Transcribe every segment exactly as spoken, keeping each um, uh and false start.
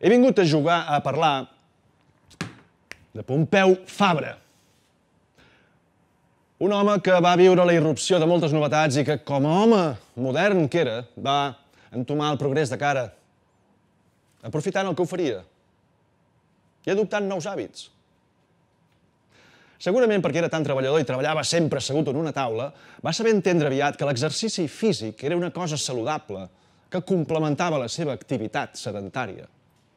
He vingut a jugar a parlar de Pompeu Fabra. Un home que va viure la irrupció de moltes novetats i que, com a home modern que era, va entomar el progrés de cara, aprofitant el que oferia i adoptant nous hàbits. Segurament perquè era tan treballador i treballava sempre assegut en una taula, va saber entendre aviat que l'exercici físic era una cosa saludable que complementava la seva activitat sedentària.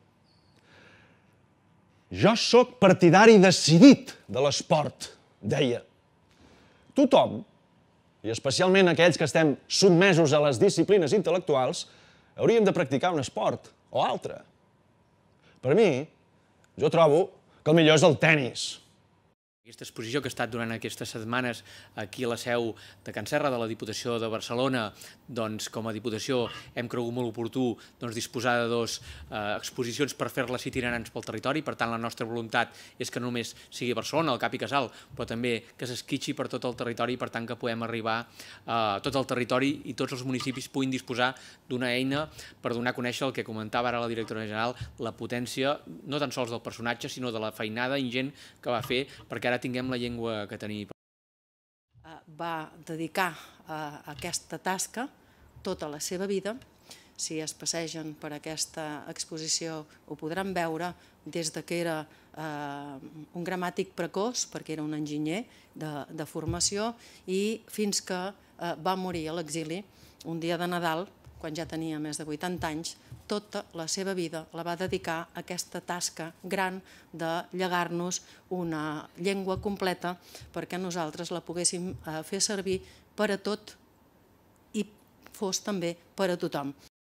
Jo sóc partidari decidit de l'esport, deia. Tothom, i especialment aquells que estem sotmesos a les disciplines intel·lectuals, hauríem de practicar un esport o altre. Per mi, jo trobo que el millor és el tenis. Aquesta exposició que ha estat durant aquestes setmanes aquí a la seu de Can Serra de la Diputació de Barcelona, doncs com a Diputació hem cregut molt oportú doncs, disposar de dues eh, exposicions per fer-les itinerants pel territori. Per tant, la nostra voluntat és que no només sigui Barcelona, el Cap i Casal, però també que s'esquitxi per tot el territori i per tant que puguem arribar a tot el territori i tots els municipis puguin disposar d'una eina per donar a conèixer el que comentava ara la directora general, la potència no tan sols del personatge, sinó de la feinada ingent que va fer perquè ara tinguem la llengua que tenim. Va dedicar a aquesta tasca tota la seva vida. Si es passegen per aquesta exposició ho podran veure des que era un gramàtic precoç, perquè era un enginyer de formació, i fins que va morir a l'exili un dia de Nadal, quan ja tenia més de vuitanta anys. Tota la seva vida la va dedicar a aquesta tasca gran de llegar-nos una llengua completa perquè nosaltres la poguéssim fer servir per a tot i fos també per a tothom.